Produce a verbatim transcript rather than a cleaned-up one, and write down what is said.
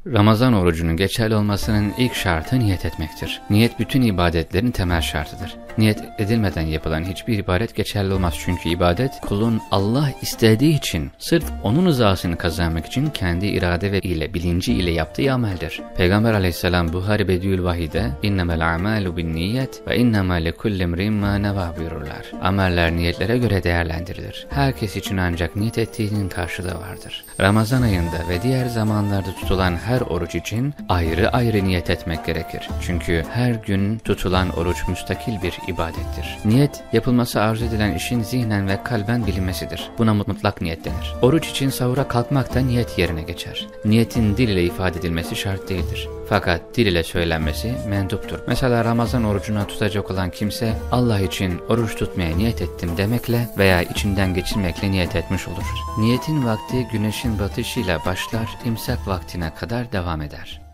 Ramazan orucunun geçerli olmasının ilk şartı niyet etmektir. Niyet bütün ibadetlerin temel şartıdır. Niyet edilmeden yapılan hiçbir ibadet geçerli olmaz, çünkü ibadet kulun Allah istediği için, sırf onun rızasını kazanmak için kendi irade ve ile bilinci ile yaptığı ameldir. Peygamber aleyhisselam Buhari Bediül Vahide "İnnemel a'malu binniyet ve innema likulli imrin ma neva" buyururlar. Ameller niyetlere göre değerlendirilir. Herkes için ancak niyet ettiğinin karşılığı vardır. Ramazan ayında ve diğer zamanlarda tutulan her oruç için ayrı ayrı niyet etmek gerekir. Çünkü her gün tutulan oruç müstakil bir ibadettir. Niyet, yapılması arzu edilen işin zihnen ve kalben bilinmesidir. Buna mutlak niyet denir. Oruç için sahura kalkmak da niyet yerine geçer. Niyetin dil ile ifade edilmesi şart değildir. Fakat dil ile söylenmesi menduptur. Mesela Ramazan orucuna tutacak olan kimse Allah için oruç tutmaya niyet ettim demekle veya içinden geçirmekle niyet etmiş olur. Niyetin vakti güneşin batışıyla başlar, imsak vaktine kadar devam eder.